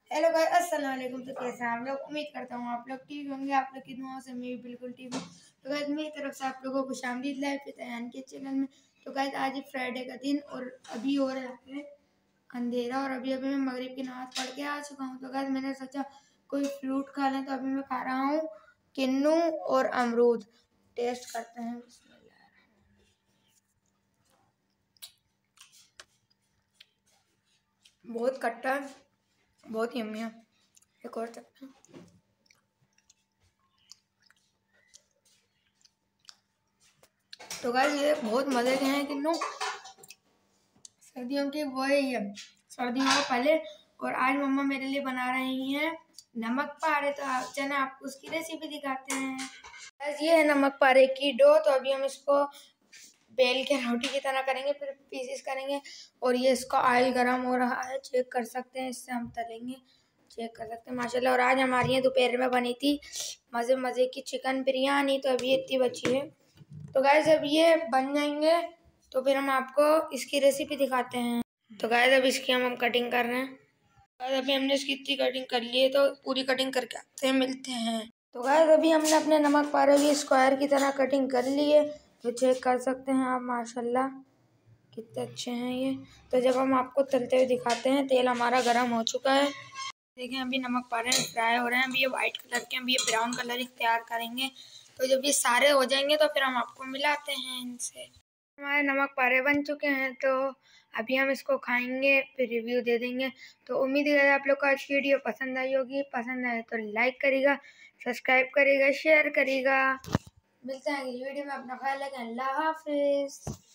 Hello guys, अस्सलाम वालेकुम। तो कैसे हैं आप लोग? उम्मीद करता हूँ आप लोग ठीक होंगे। आप लोग की दुआओं से मैं भी बिल्कुल ठीक हूँ। तो गाइस मेरी तरफ से आप लोगों को खुशामदीद लाइव पे तैयार के चैनल में। तो गाइस आज है फ्राइडे का दिन और अभी हो रहा है अंधेरा और अभी अभी मैं मगरिब की नमाज पढ़ के आ चुका हूँ। तो गाइस मैंने सोचा कोई फ्रूट खा लें, तो अभी मैं खा रहा हूँ किन्नू और अमरूद। टेस्ट करते हैं। बहुत खट्टा है, बहुत यम्मी है। एक और सकते हैं। तो गाइस ये बहुत मज़े के हैं किन्नू, सर्दियों की वो ही है, सर्दियों का पहले। और आज मम्मा मेरे लिए बना रही हैं नमक पारे। तो चलो आपको उसकी रेसिपी दिखाते हैं। बस ये है नमक पारे की डो। तो अभी हम इसको बेल के रोटी की तरह करेंगे, फिर पीसेस करेंगे। और ये इसका ऑयल गर्म हो रहा है, चेक कर सकते हैं, इससे हम तलेंगे, चेक कर सकते हैं माशाल्लाह। और आज हमारी यहाँ दोपहर में बनी थी मज़े मज़े की चिकन बिरयानी। तो अभी इतनी बची है। तो गाइस जब ये बन जाएंगे तो फिर हम आपको इसकी रेसिपी दिखाते हैं। तो गाइस अब इसकी हम कटिंग कर रहे हैं। गाइस अभी हमने इसकी इतनी कटिंग कर ली है, तो पूरी कटिंग करके आते हैं, मिलते हैं। तो गाइस अभी हमने अपने नमक पारे की स्क्वायर की तरह कटिंग कर ली है। तो चेक कर सकते हैं आप माशाल्लाह कितने अच्छे हैं ये। तो जब हम आपको तलते हुए दिखाते हैं, तेल हमारा गर्म हो चुका है। देखें अभी नमक पारे फ्राई हो रहे हैं। अभी ये वाइट कलर के, अभी ये ब्राउन कलर इख्तियार करेंगे। तो जब ये सारे हो जाएंगे तो फिर हम आपको मिलाते हैं इनसे। हमारे नमक पारे बन चुके हैं, तो अभी हम इसको खाएंगे, फिर रिव्यू दे देंगे। तो उम्मीद है आप लोग को आज की वीडियो पसंद आई होगी। पसंद आए तो लाइक करेगा, सब्सक्राइब करेगा, शेयर करेगा। मिलते हैं अगली वीडियो में। अपना ख्याल रखें। अल्लाह हाफिज़।